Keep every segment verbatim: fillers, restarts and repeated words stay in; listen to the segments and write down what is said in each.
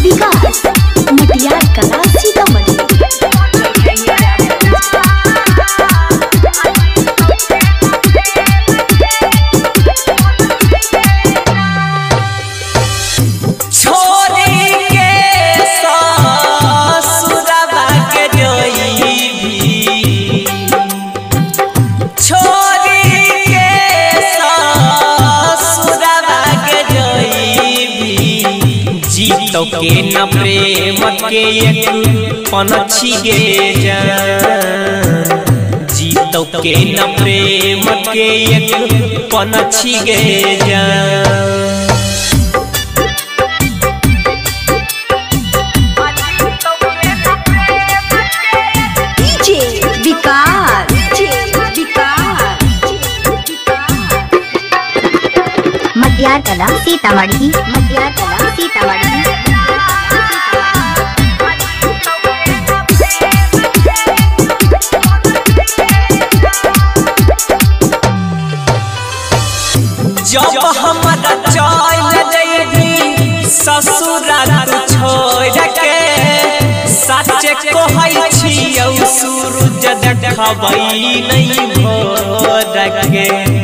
विकास मटियार कला सीतामढ़ी। जीतो के न प्रेम के एक पनछी गे जान, जीतो के न प्रेम के एक पनछी गे जान। डीजे विकास विकास मटियार कला सीतामढ़ी मटियार कला सीतामढ़ी। जब हमारा चल जइबी ससुरा तू छोड़ के, सच कहै छियौ सूरज देखबै नहीं भोर के।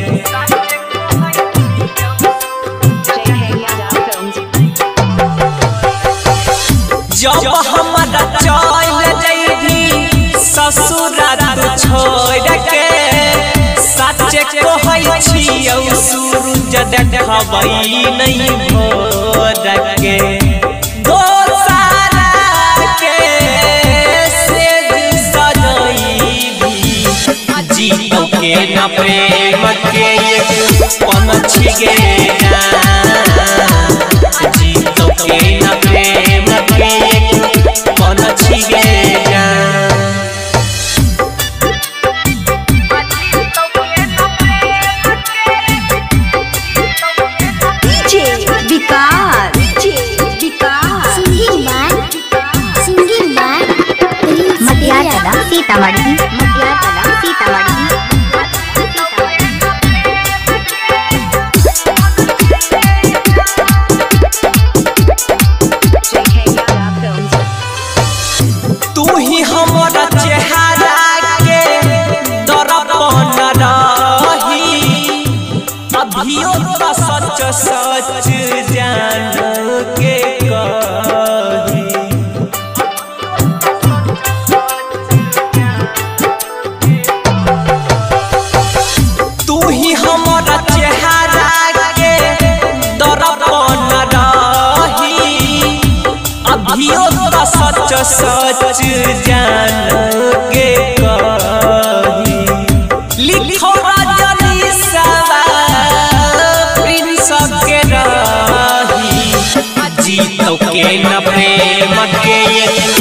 जब हमारा चल जइबी ससुरा तू छोड़ के, सच कहै छियौ सूरज देखबै नहीं भोर के। दोसरा के सेज सजइबी, जीतो के न प्रेम के एक पनछी गे जान, जीतो के न प्रेम के एक पनछी गे जान। विकास विकास मटियार कला सीतामढ़ी मटियार कला सीतामढ़ी। तू ही हमारा चेहरा के दर्पण रही, अभियो तो सच सच जान के कही। तू ही हमारा चेहरा के दर्पण रही, अभियो तो सच सच जान के कही। लिखो रजनी सवा प्रिंस के रही, जीतो के न प्रेम के